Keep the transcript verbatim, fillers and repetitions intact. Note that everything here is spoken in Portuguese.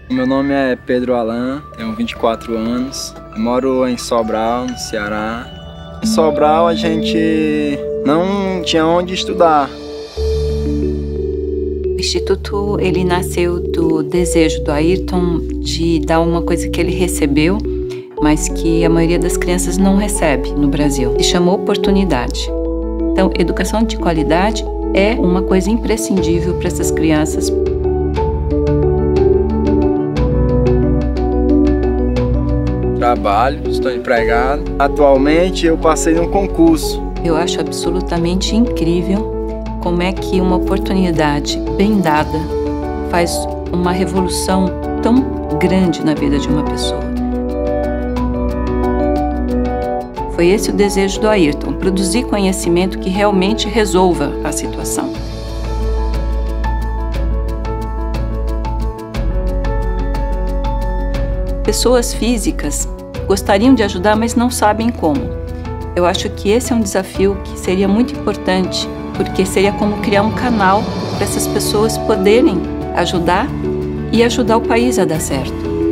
Meu nome é Pedro Alan, tenho vinte e quatro anos, moro em Sobral, no Ceará. Em Sobral a gente não tinha onde estudar. O Instituto ele nasceu do desejo do Ayrton de dar uma coisa que ele recebeu, mas que a maioria das crianças não recebe no Brasil. Se chama oportunidade. Então, educação de qualidade é uma coisa imprescindível para essas crianças. Trabalho, estou empregado. Atualmente eu passei num concurso. Eu acho absolutamente incrível como é que uma oportunidade bem dada faz uma revolução tão grande na vida de uma pessoa. Foi esse o desejo do Ayrton, produzir conhecimento que realmente resolva a situação. Pessoas físicas gostariam de ajudar, mas não sabem como. Eu acho que esse é um desafio que seria muito importante, porque seria como criar um canal para essas pessoas poderem ajudar e ajudar o país a dar certo.